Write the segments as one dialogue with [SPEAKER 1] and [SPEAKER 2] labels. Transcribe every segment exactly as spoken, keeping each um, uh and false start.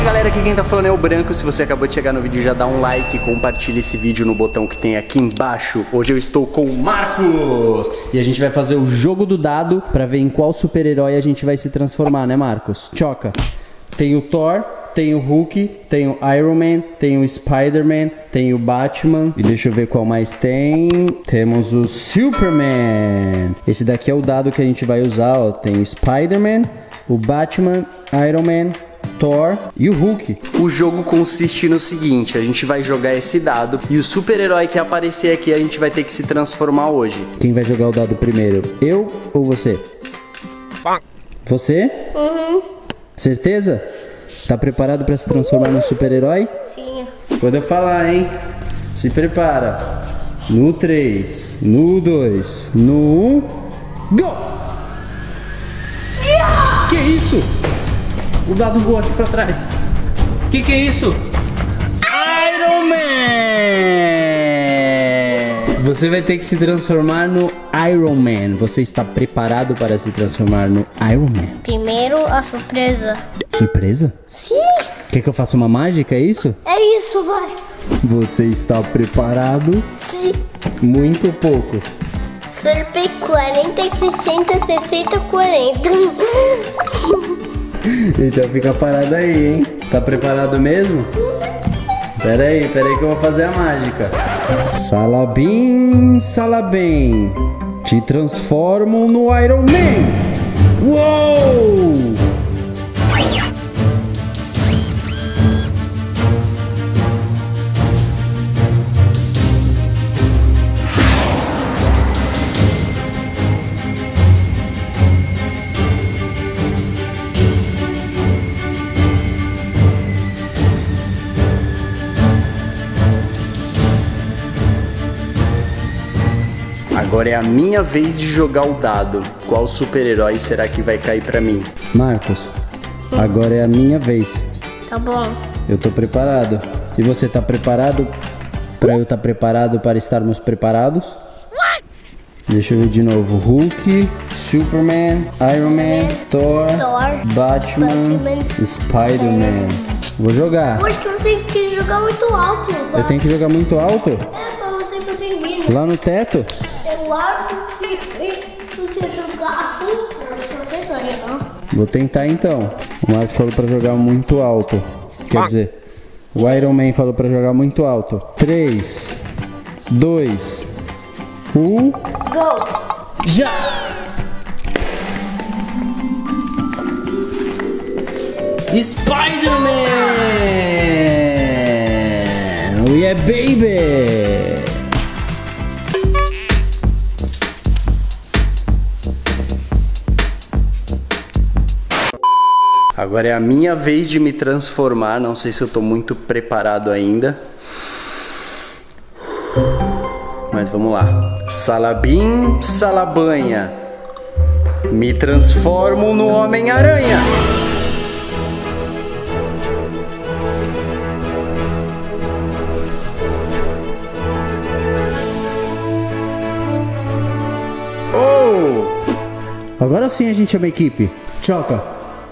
[SPEAKER 1] Fala galera, aqui quem tá falando é o Branco. Se você acabou de chegar no vídeo, já dá um like, compartilha esse vídeo no botão que tem aqui embaixo. Hoje eu estou com o Marcos e a gente vai fazer o jogo do dado pra ver em qual super-herói a gente vai se transformar, né Marcos? Choca. Tem o Thor, tem o Hulk, tem o Iron Man, tem o Spider-Man, tem o Batman. E deixa eu ver qual mais tem. Temos o Superman. Esse daqui é o dado que a gente vai usar, ó. Tem o Spider-Man, o Batman, Iron Man, Thor e o Hulk. O jogo consiste no seguinte: a gente vai jogar esse dado e o super-herói que aparecer aqui a gente vai ter que se transformar hoje. Quem vai jogar o dado primeiro? Eu ou você? Você?
[SPEAKER 2] Uhum.
[SPEAKER 1] Certeza? Tá preparado pra se transformar num super-herói?
[SPEAKER 2] Sim.
[SPEAKER 1] Quando eu falar, hein? Se prepara. No três, no dois, no um, go! Yeah! Que isso? O dado voou aqui pra trás. Que que é isso? Iron Man! Você vai ter que se transformar no Iron Man. Você está preparado para se transformar no Iron Man?
[SPEAKER 2] Primeiro a surpresa.
[SPEAKER 1] Surpresa?
[SPEAKER 2] Sim.
[SPEAKER 1] Quer que eu faça uma mágica, é isso?
[SPEAKER 2] É isso, vai.
[SPEAKER 1] Você está preparado?
[SPEAKER 2] Sim.
[SPEAKER 1] Muito pouco.
[SPEAKER 2] Surprei quarenta, sessenta, sessenta, quarenta.
[SPEAKER 1] Então fica parado aí, hein? Tá preparado mesmo? Pera aí, pera aí que eu vou fazer a mágica. Salabim, salabim. Te transformo no Iron Man. Uou! Agora é a minha vez de jogar o dado. Qual super-herói será que vai cair pra mim? Marcos, agora é a minha vez.
[SPEAKER 2] Tá bom.
[SPEAKER 1] Eu tô preparado. E você tá preparado? Pra eu estar preparado para estarmos preparados?
[SPEAKER 2] What?
[SPEAKER 1] Deixa eu ver de novo. Hulk, Superman, Iron Man, Thor,
[SPEAKER 2] Thor,
[SPEAKER 1] Batman,
[SPEAKER 2] Batman,
[SPEAKER 1] Spider-Man. Vou jogar.
[SPEAKER 2] Eu acho que você tem que jogar muito alto.
[SPEAKER 1] Eu tenho que jogar muito alto?
[SPEAKER 2] É, pra você conseguir.
[SPEAKER 1] Lá no teto?
[SPEAKER 2] Eu acho que se você jogar assim, eu acho que você ganha, não?
[SPEAKER 1] Vou tentar então. O Marcos falou pra jogar muito alto. Quer dizer, o Iron Man falou pra jogar muito alto. três, dois, um.
[SPEAKER 2] Go!
[SPEAKER 1] Já! Spider-Man! Oh yeah, baby! Agora é a minha vez de me transformar. Não sei se eu tô muito preparado ainda, mas vamos lá. Salabim, salabanha. Me transformo no Homem-Aranha. Oh! Agora sim a gente é uma equipe. Choca.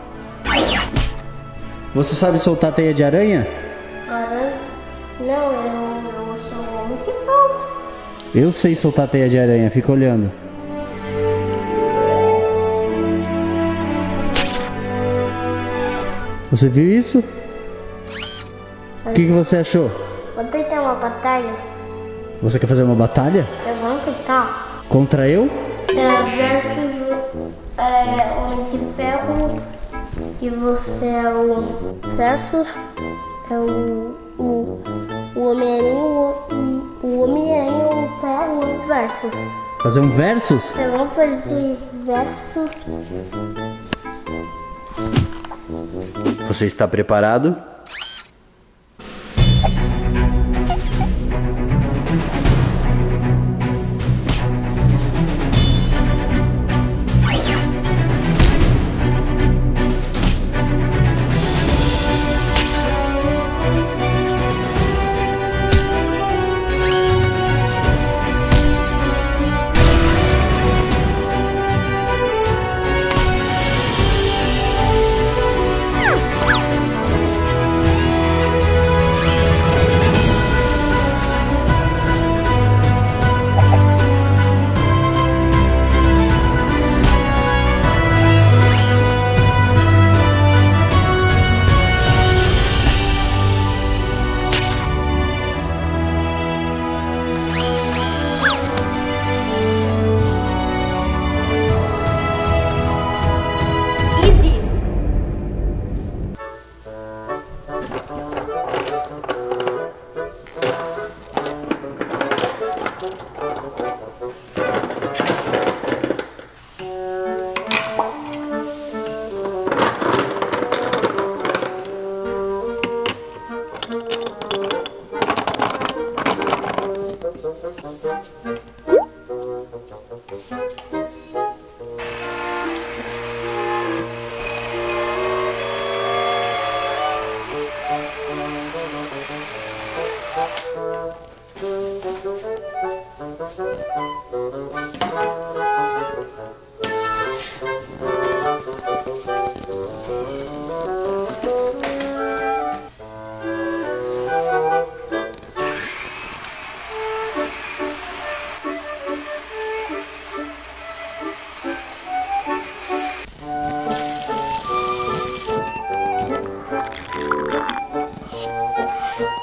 [SPEAKER 1] Você sabe soltar teia de aranha?
[SPEAKER 2] Aranha? Não, eu, eu sou um homem sem palma.
[SPEAKER 1] Eu sei soltar teia de aranha, fica olhando. Você viu isso? O que, que você achou?
[SPEAKER 2] Vou tentar uma batalha.
[SPEAKER 1] Você quer fazer uma batalha?
[SPEAKER 2] Eu vou tentar.
[SPEAKER 1] Contra eu?
[SPEAKER 2] É, versus é, Homem de Ferro. E você é o versus é o o, o Homem-Aranha e o Homem-Aranha e o Ferro versus.
[SPEAKER 1] Fazer um versus?
[SPEAKER 2] Então vamos fazer versus.
[SPEAKER 1] Você está preparado?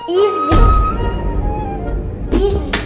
[SPEAKER 2] Easy. Easy.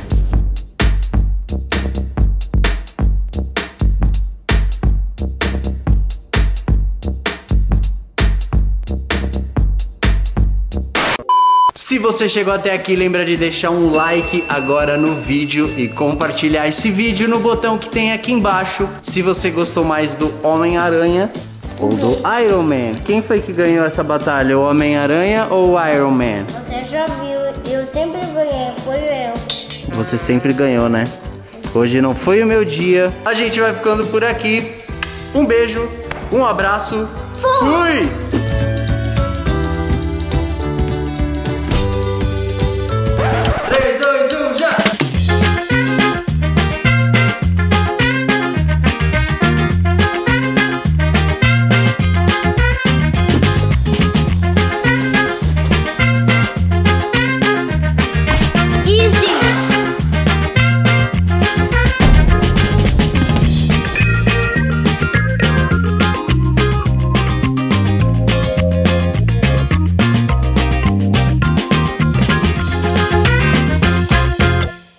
[SPEAKER 1] Se você chegou até aqui, lembra de deixar um like agora no vídeo e compartilhar esse vídeo no botão que tem aqui embaixo. Se você gostou mais do Homem-Aranha ou do Iron Man. Quem foi que ganhou essa batalha? O Homem-Aranha ou o Iron Man?
[SPEAKER 2] Você já viu, eu sempre ganhei, foi eu.
[SPEAKER 1] Você sempre ganhou, né? Hoje não foi o meu dia. A gente vai ficando por aqui. Um beijo, um abraço. Fui!